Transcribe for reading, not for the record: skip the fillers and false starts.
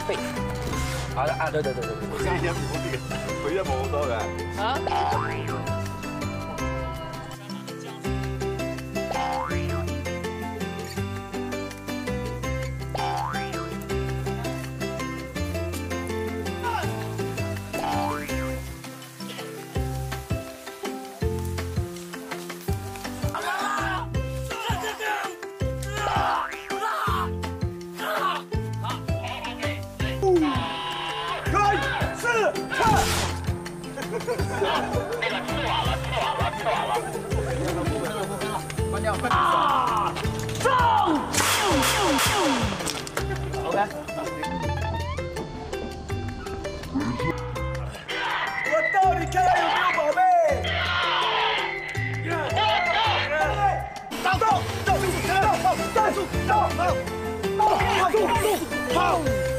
背。好的啊，对。 我先摸这个，我先摸到的。啊。关掉！啊！上！ OK。我到底看有没有宝贝？到！